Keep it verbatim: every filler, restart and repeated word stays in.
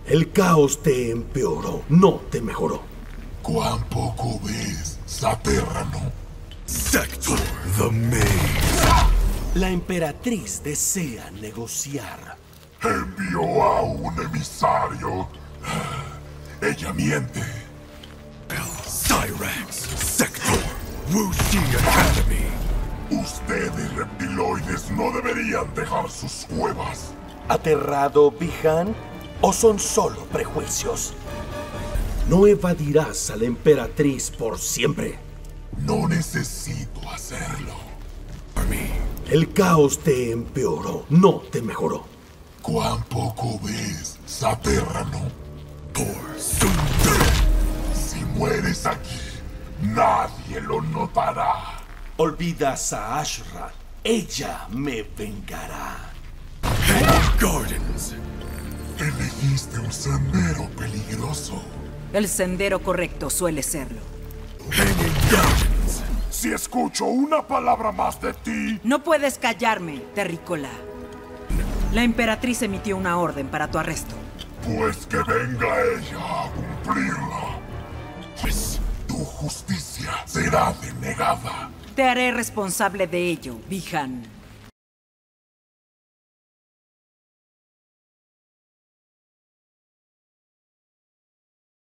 El caos te empeoró, no te mejoró. Cuán poco ves, Saterrano. Sector the Maze. La emperatriz desea negociar. Envió a un emisario. Ella miente. Cyrax. Sector Wuxi Academy. Ustedes, reptiloides, no deberían dejar sus cuevas. ¿Aterrado, Bi-Han? ¿O son solo prejuicios? No evadirás a la emperatriz por siempre. No necesito hacerlo. El caos te empeoró, no te mejoró. Cuán poco ves, Saterrano. Por Sundar. Si mueres aquí, nadie lo notará. Olvidas a Ashra. Ella me vengará. Hanging Gardens. Elegiste un sendero peligroso. El sendero correcto suele serlo. Hanging Gardens. Si escucho una palabra más de ti... No puedes callarme, terrícola. La emperatriz emitió una orden para tu arresto. Pues que venga ella a cumplirla. Pues tu justicia será denegada. Te haré responsable de ello, Bi-Han.